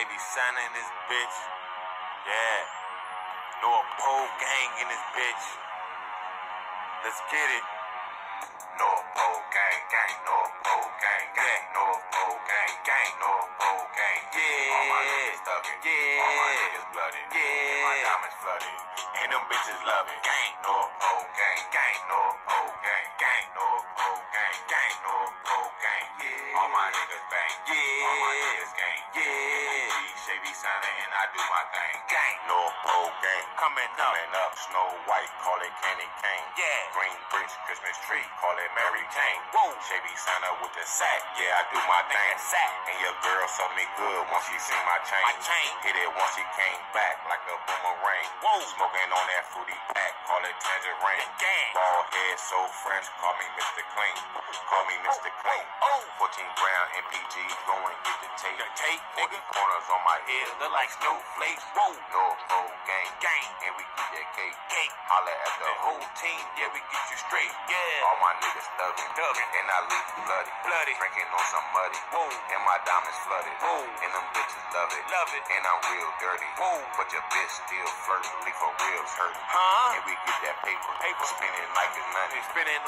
Shady Santa in this bitch. Yeah. North Pole gang in this bitch. Let's get it. North Pole gang, gang, North Pole gang, gang, North Pole gang, gang, North Pole gang. Yeah. All my niggas thuggin'. Yeah. All my niggas blooded. Yeah. My diamonds flooded. And them bitches love it. Gang, North Pole gang, gang, North Pole gang, gang, North Pole gang, gang, North Pole gang. Yeah. All my niggas bang. Yeah. All my niggas gang. Yeah. Shady Santa and I do my thing. Gang, North Pole gang. Coming up. Snow White, call it candy cane. Yeah. Green bricks, Christmas tree, call it Mary Jane. Whoa. Shady Santa with the sack. Yeah, I do my thing. Sack. And your girl saw me good once she seen my chain. Hit it once she came back like a boomerang. Whoa. Smoking on that fruity pack, call it tangerine. Gang. Bald head, so French, call me Mr. Clean. Call me Mr. Clean. 14 brown MPG, go and get the tape. Nigga corners on my head, look like snowflakes. Whoa. North Pole gang, gang, and we get that cake. Holla at the whole team, yeah, we get you straight. Yeah. All my niggas thuggin', and I leave you bloody. Drinking on some muddy. Whoa. And my diamonds flooded. Whoa. And them bitches love it. And I'm real dirty. Whoa. But your bitch still flirting, leave her ribs hurting. Huh? And we get that paper spinning like it's nothing.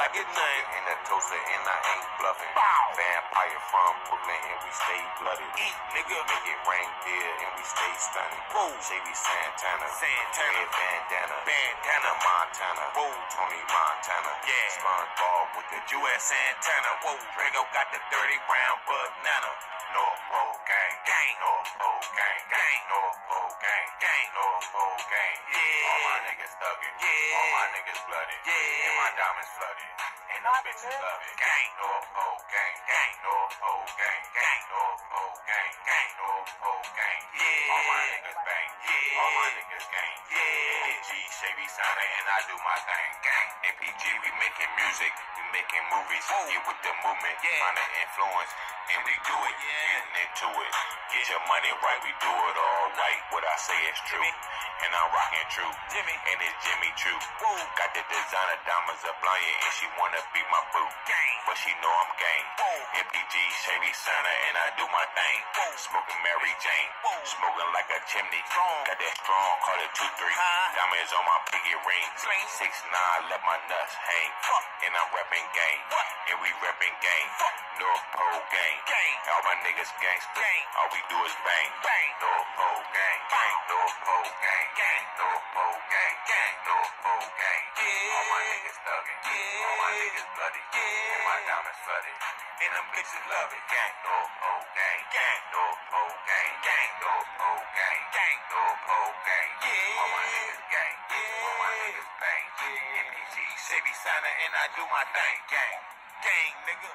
And the toaster, and I ain't bluffing. Bow. Vampire from Brooklyn, and we stay blooded. Eat, nigga. Make it rain dear, and we stay stunning. Whoa. Shady Santana. Red bandana. Montana. Whoa. Tony Montana. Yeah. SpongeBob with the U.S. Santana. Whoa. Ringo got the 30-round banana. North Pole gang, gang, North Pole gang, gang, North Pole gang, gang, North Pole gang. Yeah. All my niggas thuggin'. Yeah. All my niggas blooded. Yeah. And my diamonds flooded. And them bitches love it. Gang, North Pole gang, gang, North Pole gang, gang, North Pole gang, gang, North Pole gang. Yeah. All my niggas bang. Yeah. All my niggas gang. Yeah. G, Shady Santa, and I do my thing. Gang. MPG, we making music, we making movies. Get with the movement, trying to influence, and we do it. Getting into it. Get your money right, we do it all right. What I say is true. And I'm rockin' true. And it's Jimmy True. Woo. Got the designer diamonds up blind, and she wanna be my boo. Gang. But she know I'm gang. Woo. MPG, Shady Santa, and I do my thing. Woo. Smoking Mary Jane. Woo. Smoking like a chimney. Got that strong, call it 2-3. Diamonds on my pinky ring. 6'9", let my nuts hang. And I'm reppin' gang. And we reppin' gang. North Pole gang. All my niggas gangsta. All we do is bang. North Pole gang. North Pole gang. North Pole gang. North Pole gang. All my niggas thuggin'. All my niggas bloody. And my diamonds flooded. And them bitches love it. Gang. North Pole gang. North Pole gang. North Pole gang. North Pole gang. All my niggas gang. All my niggas bang. MPG, Shady Santa, and I do my thing. Gang. Gang, nigga.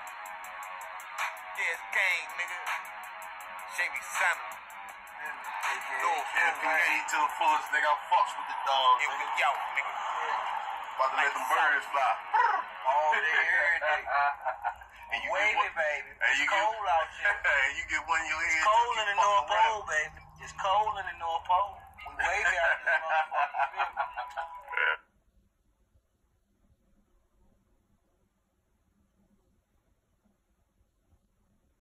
Yeah, it's gang, nigga. Shady Santa. MPG to the fullest, nigga. I fucks with the dogs. Yo, nigga. About to let them birds fly. All day, every day. Wavy, baby. It's cold out here. Hey, you get one in your head. It's cold in the North Pole, baby. It's cold in the North Pole. We wavy out this motherfucker.